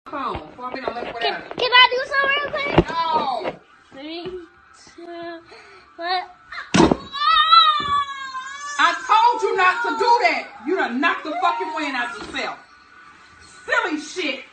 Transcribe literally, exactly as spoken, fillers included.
phone. Before we don't let it Can, can I do something real quick? No. Three, two, one. I told you not to do that. You done knocked the fucking wind out yourself. Silly shit.